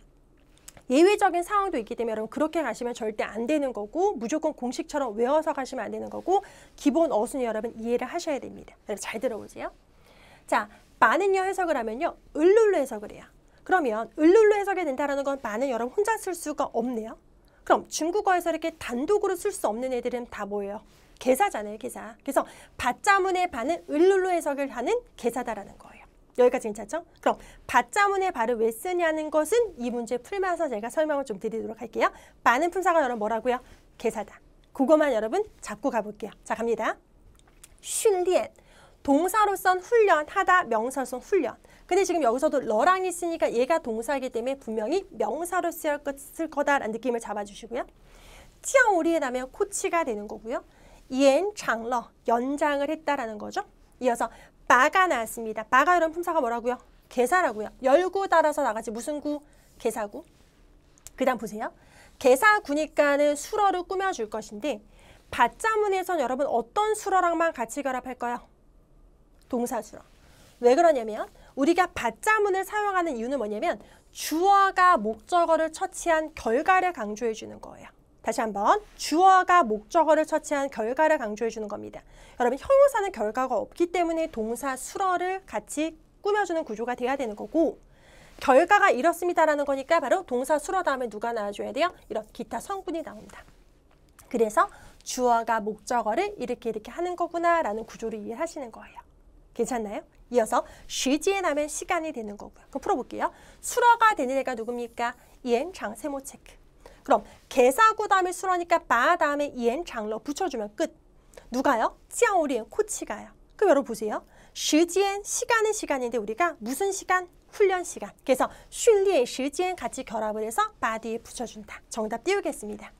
예외적인 상황도 있기 때문에 여러분 그렇게 가시면 절대 안 되는 거고 무조건 공식처럼 외워서 가시면 안 되는 거고 기본 어순이 여러분 이해를 하셔야 됩니다. 여러분 잘 들어보세요. 자, 많은요 해석을 하면요. 을룰로 해석을 해요. 그러면 을룰로 해석이 된다는 건 많은 여러분 혼자 쓸 수가 없네요. 그럼 중국어에서 이렇게 단독으로 쓸 수 없는 애들은 다 뭐예요? 개사잖아요, 개사. 그래서 받자문의 바는 을룰로 해석을 하는 개사다라는 거예요. 여기까지 괜찮죠? 그럼 받자문의 바를 왜 쓰냐는 것은 이 문제 풀면서 제가 설명을 좀 드리도록 할게요. 바는 품사가 여러분 뭐라고요? 개사다. 그거만 여러분 잡고 가볼게요. 자, 갑니다. 训练 동사로선 훈련, 하다, 명사로선 훈련. 근데 지금 여기서도 러랑 있으니까 얘가 동사이기 때문에 분명히 명사로 쓰일 거다라는 느낌을 잡아주시고요. 降오리에 나면 코치가 되는 거고요. 延长了 연장을 했다라는 거죠. 이어서 바가 나왔습니다. 바가 이런 품사가 뭐라고요? 개사라고요. 열구 달아서 나가지 무슨 구? 개사구. 그 다음 보세요. 개사구니까는 수러를 꾸며줄 것인데 받자문에선 여러분 어떤 수러랑만 같이 결합할까요? 동사수러. 왜 그러냐면 우리가 받자문을 사용하는 이유는 뭐냐면 주어가 목적어를 처치한 결과를 강조해 주는 거예요. 다시 한번 주어가 목적어를 처치한 결과를 강조해 주는 겁니다. 여러분 형용사는 결과가 없기 때문에 동사 수러를 같이 꾸며주는 구조가 돼야 되는 거고 결과가 이렇습니다라는 거니까 바로 동사 수러 다음에 누가 나와줘야 돼요? 이런 기타 성분이 나옵니다. 그래서 주어가 목적어를 이렇게 이렇게 하는 거구나라는 구조를 이해하시는 거예요. 괜찮나요? 이어서 시지에 나면 시간이 되는 거고요. 그럼 풀어볼게요. 수러가 되는 애가 누굽니까? 이엔장 세모 체크. 그럼 개사구 다음에 수러니까 바 다음에 이엔장러 붙여주면 끝. 누가요? 찌아오리엔 코치가요. 그럼 여러분 보세요. 시지엔 시간은 시간인데 우리가 무슨 시간? 훈련 시간. 그래서 训练时间 같이 결합을 해서 바디에 붙여준다. 정답 띄우겠습니다.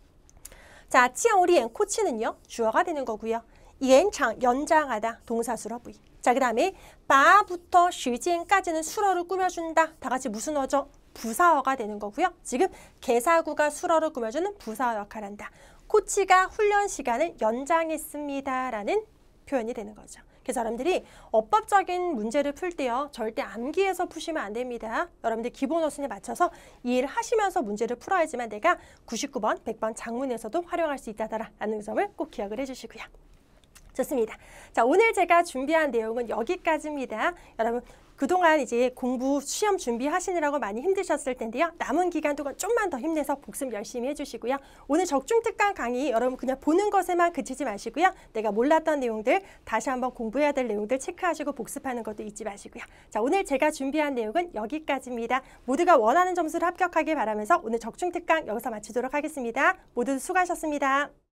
자, 찌아오리엔 코치는요. 주어가 되는 거고요. 이엔장 연장하다 동사 수러 부위. 자, 그 다음에 바부터 시지엔까지는 수러를 꾸며준다. 다 같이 무슨 어죠? 부사어가 되는 거고요. 지금 개사구가 수러를 꾸며주는 부사어 역할을 한다. 코치가 훈련 시간을 연장했습니다라는 표현이 되는 거죠. 그래서 여러분들이 어법적인 문제를 풀 때요. 절대 암기해서 푸시면 안 됩니다. 여러분들 기본 어순에 맞춰서 이해를 하시면서 문제를 풀어야지만 내가 구십구 번, 백 번 장문에서도 활용할 수 있다라는 점을 꼭 기억을 해주시고요. 좋습니다. 자, 오늘 제가 준비한 내용은 여기까지입니다. 여러분 그동안 이제 공부 시험 준비하시느라고 많이 힘드셨을 텐데요. 남은 기간 동안 좀만 더 힘내서 복습 열심히 해주시고요. 오늘 적중특강 강의 여러분 그냥 보는 것에만 그치지 마시고요. 내가 몰랐던 내용들 다시 한번 공부해야 될 내용들 체크하시고 복습하는 것도 잊지 마시고요. 자, 오늘 제가 준비한 내용은 여기까지입니다. 모두가 원하는 점수를 합격하길 바라면서 오늘 적중특강 여기서 마치도록 하겠습니다. 모두 수고하셨습니다.